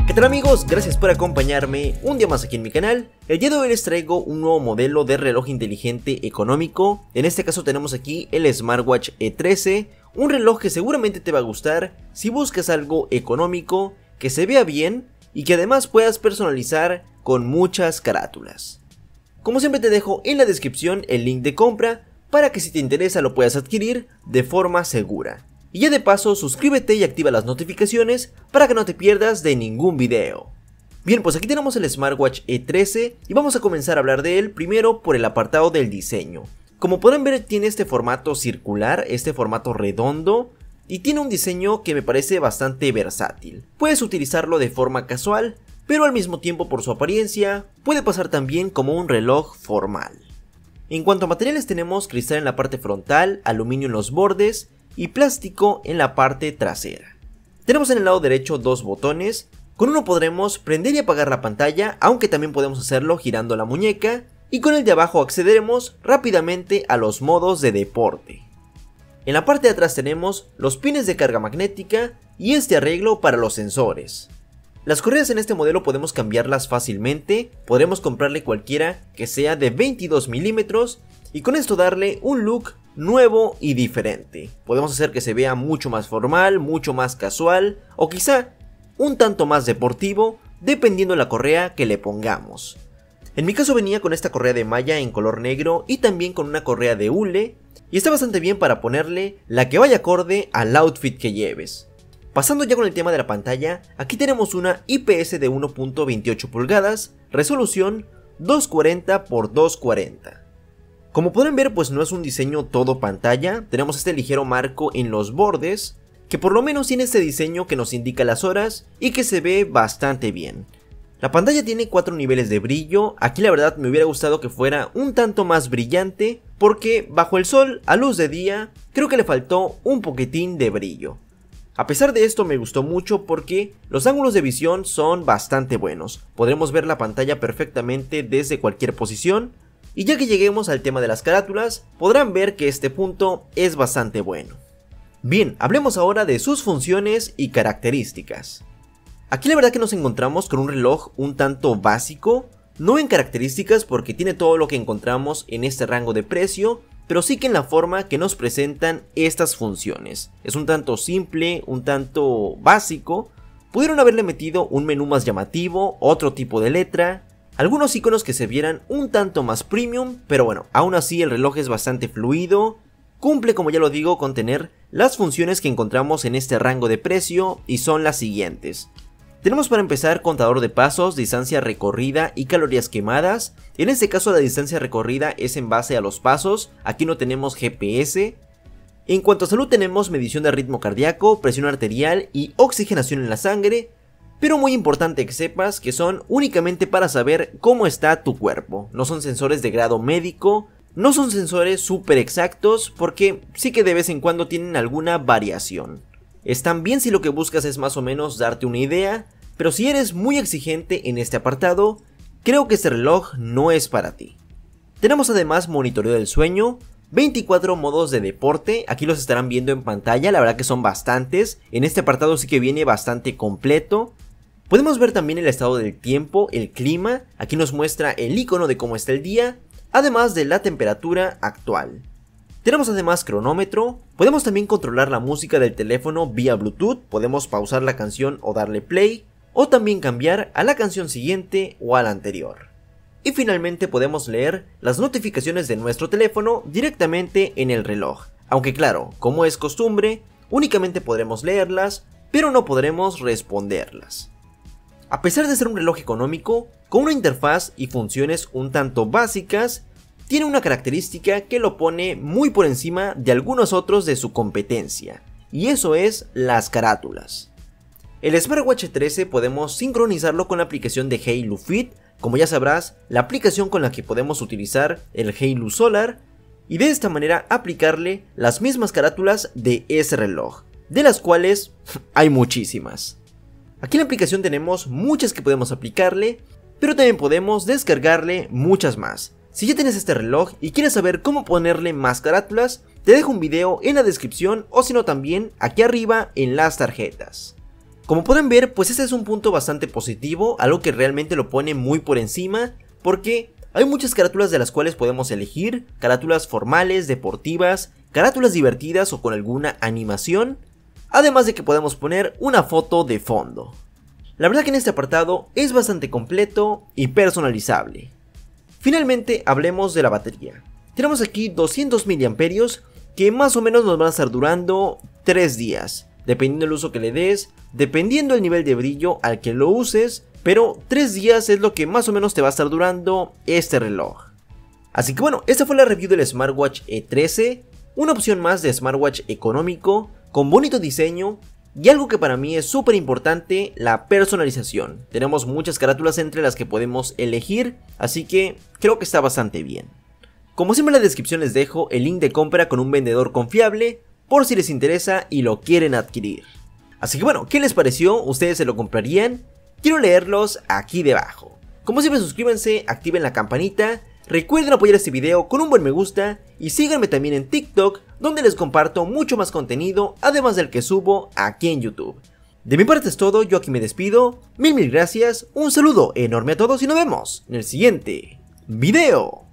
¿Qué tal amigos? Gracias por acompañarme un día más aquí en mi canal. El día de hoy les traigo un nuevo modelo de reloj inteligente económico. En este caso tenemos aquí el Smartwatch E13, un reloj que seguramente te va a gustar si buscas algo económico, que se vea bien y que además puedas personalizar con muchas carátulas. Como siempre te dejo en la descripción el link de compra para que si te interesa lo puedas adquirir de forma segura. Y ya de paso suscríbete y activa las notificaciones para que no te pierdas de ningún video. Bien, pues aquí tenemos el Smartwatch E13 y vamos a comenzar a hablar de él primero por el apartado del diseño. Como podrán ver tiene este formato circular, este formato redondo y tiene un diseño que me parece bastante versátil. Puedes utilizarlo de forma casual, pero al mismo tiempo por su apariencia puede pasar también como un reloj formal. En cuanto a materiales tenemos cristal en la parte frontal, aluminio en los bordes y plástico en la parte trasera. Tenemos en el lado derecho dos botones, con uno podremos prender y apagar la pantalla, aunque también podemos hacerlo girando la muñeca, y con el de abajo accederemos rápidamente a los modos de deporte. En la parte de atrás tenemos los pines de carga magnética y este arreglo para los sensores. Las correas en este modelo podemos cambiarlas fácilmente, podremos comprarle cualquiera que sea de 22 milímetros y con esto darle un look nuevo y diferente. Podemos hacer que se vea mucho más formal, mucho más casual o quizá un tanto más deportivo dependiendo de la correa que le pongamos. En mi caso venía con esta correa de malla en color negro y también con una correa de hule y está bastante bien para ponerle la que vaya acorde al outfit que lleves. Pasando ya con el tema de la pantalla, aquí tenemos una IPS de 1.28 pulgadas, resolución 240 x 240. Como pueden ver pues no es un diseño todo pantalla, tenemos este ligero marco en los bordes, que por lo menos tiene este diseño que nos indica las horas y que se ve bastante bien. La pantalla tiene 4 niveles de brillo, aquí la verdad me hubiera gustado que fuera un tanto más brillante, porque bajo el sol, a luz de día, creo que le faltó un poquitín de brillo. A pesar de esto me gustó mucho porque los ángulos de visión son bastante buenos, podremos ver la pantalla perfectamente desde cualquier posición. Y ya que lleguemos al tema de las carátulas, podrán ver que este punto es bastante bueno. Bien, hablemos ahora de sus funciones y características. Aquí la verdad que nos encontramos con un reloj un tanto básico, no en características porque tiene todo lo que encontramos en este rango de precio, pero sí que en la forma que nos presentan estas funciones. Es un tanto simple, un tanto básico, pudieron haberle metido un menú más llamativo, otro tipo de letra, algunos iconos que se vieran un tanto más premium, pero bueno, aún así el reloj es bastante fluido, cumple como ya lo digo con tener las funciones que encontramos en este rango de precio y son las siguientes. Tenemos para empezar contador de pasos, distancia recorrida y calorías quemadas, en este caso la distancia recorrida es en base a los pasos, aquí no tenemos GPS. En cuanto a salud tenemos medición de ritmo cardíaco, presión arterial y oxigenación en la sangre, pero muy importante que sepas que son únicamente para saber cómo está tu cuerpo. No son sensores de grado médico, no son sensores súper exactos porque sí que de vez en cuando tienen alguna variación. Están bien si lo que buscas es más o menos darte una idea, pero si eres muy exigente en este apartado, creo que este reloj no es para ti. Tenemos además monitoreo del sueño, 24 modos de deporte, aquí los estarán viendo en pantalla, la verdad que son bastantes, en este apartado sí que viene bastante completo. Podemos ver también el estado del tiempo, el clima, aquí nos muestra el icono de cómo está el día, además de la temperatura actual. Tenemos además cronómetro, podemos también controlar la música del teléfono vía Bluetooth, podemos pausar la canción o darle play, o también cambiar a la canción siguiente o a la anterior. Y finalmente podemos leer las notificaciones de nuestro teléfono directamente en el reloj, aunque claro, como es costumbre, únicamente podremos leerlas, pero no podremos responderlas. A pesar de ser un reloj económico, con una interfaz y funciones un tanto básicas, tiene una característica que lo pone muy por encima de algunos otros de su competencia, y eso es las carátulas. El Smartwatch 13 podemos sincronizarlo con la aplicación de Halo Fit, como ya sabrás, la aplicación con la que podemos utilizar el Halo Solar, y de esta manera aplicarle las mismas carátulas de ese reloj, de las cuales hay muchísimas. Aquí en la aplicación tenemos muchas que podemos aplicarle, pero también podemos descargarle muchas más. Si ya tienes este reloj y quieres saber cómo ponerle más carátulas, te dejo un video en la descripción o si no también aquí arriba en las tarjetas. Como pueden ver, pues este es un punto bastante positivo, algo que realmente lo pone muy por encima, porque hay muchas carátulas de las cuales podemos elegir, carátulas formales, deportivas, carátulas divertidas o con alguna animación, además de que podemos poner una foto de fondo. La verdad que en este apartado es bastante completo y personalizable. Finalmente hablemos de la batería. Tenemos aquí 200 mAh que más o menos nos van a estar durando 3 días. Dependiendo del uso que le des, dependiendo el nivel de brillo al que lo uses, pero 3 días es lo que más o menos te va a estar durando este reloj. Así que bueno, esta fue la review del Smartwatch E13, una opción más de smartwatch económico, con bonito diseño, y algo que para mí es súper importante, la personalización. Tenemos muchas carátulas entre las que podemos elegir, así que creo que está bastante bien. Como siempre en la descripción les dejo el link de compra con un vendedor confiable, por si les interesa y lo quieren adquirir. Así que bueno, ¿qué les pareció? ¿Ustedes se lo comprarían? Quiero leerlos aquí debajo. Como siempre, suscríbanse, activen la campanita, recuerden apoyar este video con un buen me gusta y síganme también en TikTok, donde les comparto mucho más contenido, además del que subo aquí en YouTube. De mi parte es todo, yo aquí me despido, mil gracias, un saludo enorme a todos y nos vemos en el siguiente video.